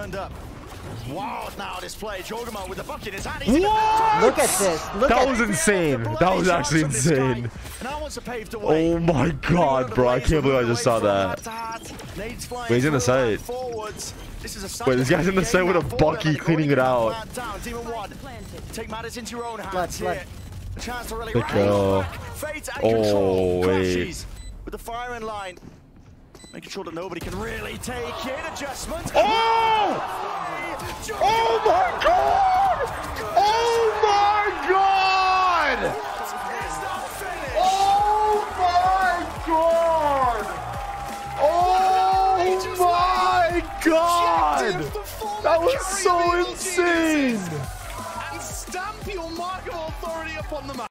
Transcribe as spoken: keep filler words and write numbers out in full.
turned up. Wild now display. Jawgemo with the bucket in his hand. What? Look at this. Look that at was insane. That was actually insane. Oh my god, bro. I can't believe I just saw that. Wait, he's in the site. Wait, this guy's in the site with a bucky cleaning it out. Blood, blood. They go. Oh, wait. With the fire in line. Making sure that nobody can really take in adjustment. Oh! Oh my god! Oh my god! Oh my god! Oh my god! That was so insane! And stamp your mark of authority upon the map.